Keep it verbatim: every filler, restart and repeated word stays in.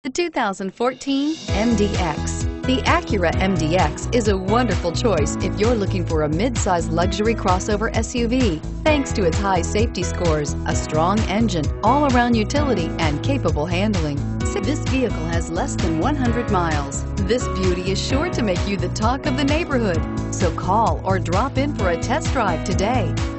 The two thousand fourteen M D X. The Acura M D X is a wonderful choice if you're looking for a mid-size luxury crossover S U V. Thanks to its high safety scores, a strong engine, all-around utility, and capable handling, this vehicle has less than one hundred miles. This beauty is sure to make you the talk of the neighborhood. So call or drop in for a test drive today.